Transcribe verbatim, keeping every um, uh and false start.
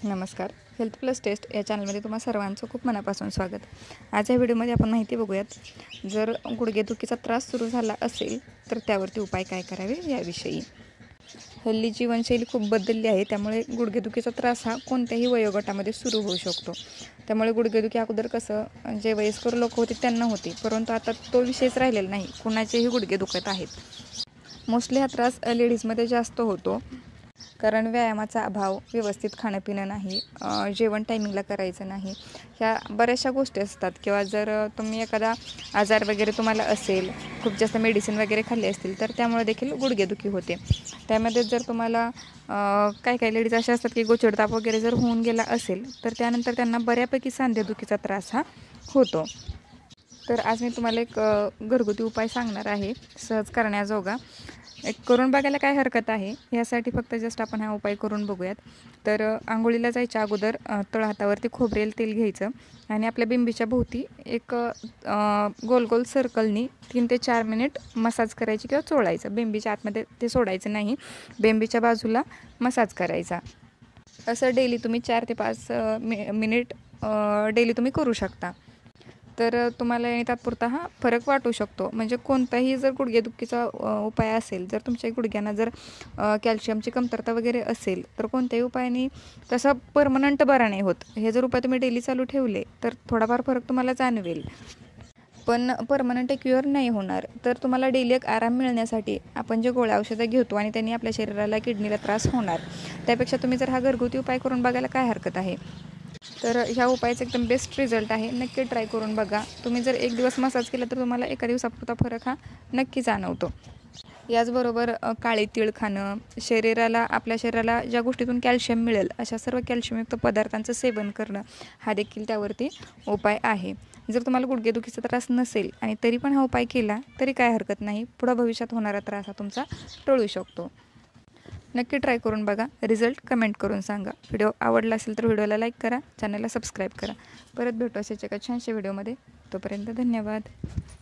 नमस्कार. Health plus taste या चॅनलमध्ये तुम्हा सर्वांचं खूप मनापासून स्वागत. आज या व्हिडिओमध्ये आपण माहिती बघूयात, जर गुडघेदुखीचा त्रास सुरू झाला असेल तर त्यावरती उपाय काय करावे याविषयी. हल्ली जीवनशैली खूप बदलली आहे, त्यामुळे गुडघेदुखीचा त्रास हा कोणत्याही वयोगटामध्ये सुरू होऊ शकतो. त्यामुळे गुडघेदुखी अगोदर कसं जे वयस्कर लोक होते त्यांना होती, परंतु आता तो विषयच राहिलेला नाही. कुणाचेही गुडघे दुखत आहेत. मोस्टली हा त्रास लेडीजमध्ये जास्त होतो, कारण व्यायामाचा अभाव, व्यवस्थित खाणंपिणं नाही, जेवण टायमिंगला करायचं नाही, ह्या बऱ्याचशा गोष्टी असतात. किंवा जर तुम्ही एखादा आजार वगैरे तुम्हाला असेल, खूप जास्त मेडिसिन वगैरे खाल्ली असतील तर त्यामुळे देखील गुडघेदुखी होते. त्यामध्ये जर तुम्हाला काही काही लेडीज अशा असतात की गोचडताप वगैरे जर होऊन गेला असेल तर त्यानंतर त्यांना बऱ्यापैकी सांधेदुखीचा त्रास हा होतो. तर आज मी तुम्हाला एक घरगुती उपाय सांगणार आहे, सहज करण्याजोगा. एक करून बघायला काय हरकत आहे, यासाठी फक्त जस्ट आपण हा उपाय करून बघूयात. तर आंघोळीला जायच्या अगोदर तळहातावरती खोबरेल तेल घ्यायचं आणि आपल्या बिंबीच्या भोवती एक गोल गोल सर्कलनी तीन ते चार मिनिट मसाज करायची किंवा चोळायचं. बिंबीच्या आतमध्ये ते सोडायचं नाही, बिंबीच्या बाजूला मसाज करायचा. असं डेली तुम्ही चार ते पाच मि मिनिट डेली तुम्ही करू शकता. तर तुम्हाला तात्पुरता हा फरक वाटू शकतो. म्हणजे कोणताही जर गुडघेदुखीचा उपाय असेल, जर तुमच्या गुडघ्यांना जर कॅल्शियमची कमतरता वगैरे असेल तर कोणत्याही उपायाने तसा परमनंट बरा नाही होत. हे जर उपाय तुम्ही डेली चालू ठेवले तर थोडाफार फरक तुम्हाला जाणवेल, पण परमनंट क्युअर नाही होणार. तर तुम्हाला डेली एक आराम मिळण्यासाठी आपण जे गोळ्या औषधं घेतो आणि त्यांनी आपल्या शरीराला, किडनीला त्रास होणार, त्यापेक्षा तुम्ही जर हा घरगुती उपाय करून बघायला काय हरकत आहे. तर ह्या उपायाचा एकदम बेस्ट रिझल्ट आहे, नक्की ट्राय करून बघा. तुम्ही जर एक दिवस मसाज केला तर तुम्हाला एका दिवसापुरता फरक हा नक्की जाणवतो. याचबरोबर काळे तीळ खाणं, शरीराला, आपल्या शरीराला ज्या गोष्टीतून कॅल्शियम मिळेल अशा सर्व कॅल्शियमयुक्त पदार्थांचं सेवन करणं हा देखील त्यावरती उपाय आहे. जर तुम्हाला गुडघेदुखीचा त्रास नसेल आणि तरी पण हा उपाय केला तरी काय हरकत नाही, पुढं भविष्यात होणारा त्रास हा तुमचा टळू शकतो. नक्की ट्राय करून बघा, रिझल्ट कमेंट करून सांगा. व्हिडिओ आवडला असेल तर व्हिडिओला लाईक करा, चॅनलला सबस्क्राईब करा. परत भेटू अशाच एका छानशा व्हिडिओमध्ये. तोपर्यंत धन्यवाद.